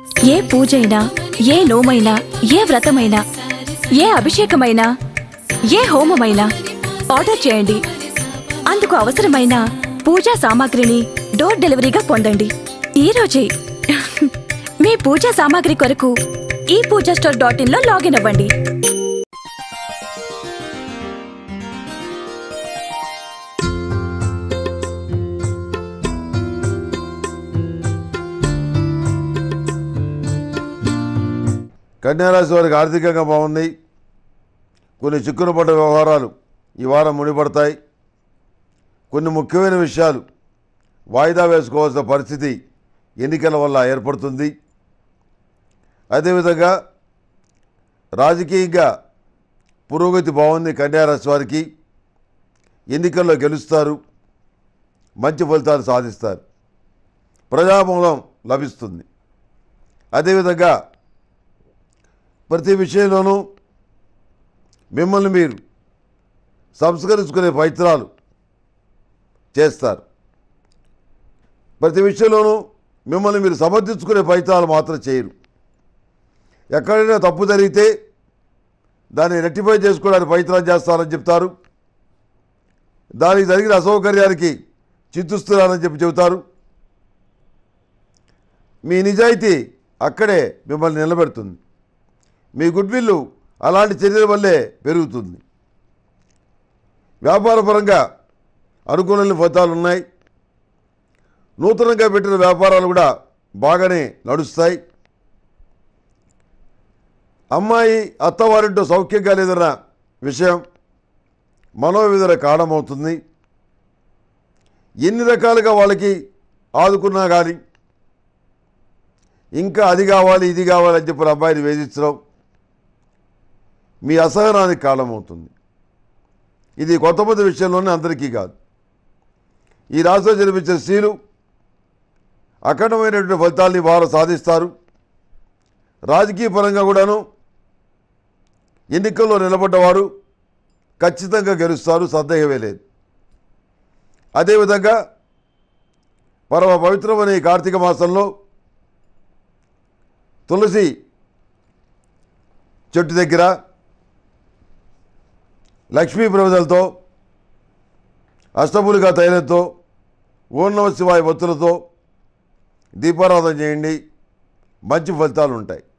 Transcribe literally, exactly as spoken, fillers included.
ఏ పూజైనా, ఏ నోమైనా, ఏ వ్రతమైనా, ఏ అభిషేకమైనా, ఏ హోమమైనా ఆర్డర్ చేయండి. అందుకు అవసరమైన పూజా సామాగ్రిని డోర్ డెలివరీగా పొందండి. ఈ రోజే మీ పూజా సామాగ్రి కొరకు ఈ పూజా స్టోర్ డాట్ ఇన్ లో లాగిన్ అవ్వండి. కన్యారాశి వారికి ఆర్థికంగా బాగుంది. కొన్ని చిక్కులు పడ్డ వ్యవహారాలు ఈ వారం ముడిపడతాయి. కొన్ని ముఖ్యమైన విషయాలు వాయిదా వేసుకోవాల్సిన పరిస్థితి ఎన్నికల వల్ల ఏర్పడుతుంది. అదేవిధంగా రాజకీయంగా పురోగతి బాగుంది. కన్యారాశి వారికి ఎన్నికల్లో గెలుస్తారు, మంచి ఫలితాలు సాధిస్తారు, ప్రజామూలం లభిస్తుంది. అదేవిధంగా ప్రతి విషయంలోనూ మిమ్మల్ని మీరు సంస్కరించుకునే ప్రయత్నాలు చేస్తారు. ప్రతి విషయంలోనూ మిమ్మల్ని మీరు సమర్థించుకునే ప్రయత్నాలు మాత్రం చేయరు. ఎక్కడైనా తప్పు జరిగితే దాన్ని రెక్టిఫై చేసుకోవడానికి ప్రయత్నం చేస్తారని చెప్తారు. దానికి జరిగిన అసౌకర్యానికి చింతిస్తున్నారని చెప్పి చెబుతారు. మీ నిజాయితీ అక్కడే మిమ్మల్ని నిలబెడుతుంది. మీ గుడ్విల్లు అలాంటి చర్యల వల్లే పెరుగుతుంది. వ్యాపారపరంగా అనుకూలమైన ఫలితాలు ఉన్నాయి. నూతనంగా పెట్టిన వ్యాపారాలు కూడా బాగానే నడుస్తాయి. అమ్మాయి అత్తవారింటో సౌఖ్యంగా లేదన్న విషయం మనోవేదన కారణమవుతుంది. ఎన్ని రకాలుగా వాళ్ళకి ఆదుకున్నా కానీ ఇంకా అది కావాలి ఇది కావాలి అని చెప్పిన అమ్మాయిని వేధించడం మీ అసహనానికి కారణమవుతుంది. ఇది కొంతమంది విషయంలోనే, అందరికీ కాదు. ఈ రాశిలో జన్మించిన స్త్రీలు అఖండమైనటువంటి ఫలితాల్ని వారు సాధిస్తారు. రాజకీయ పరంగా కూడాను ఎన్నికల్లో నిలబడ్డవారు ఖచ్చితంగా గెలుస్తారు, సందేహమే లేదు. అదేవిధంగా పరమ పవిత్రమైన ఈ కార్తీక మాసంలో తులసి చెట్టు దగ్గర లక్ష్మీ ప్రమిదలతో, అష్టములుగా తైలంతో, ఓం నమః శివాయ ఒత్తులతో దీపారాధన చేయండి. మంచి ఫలితాలు ఉంటాయి.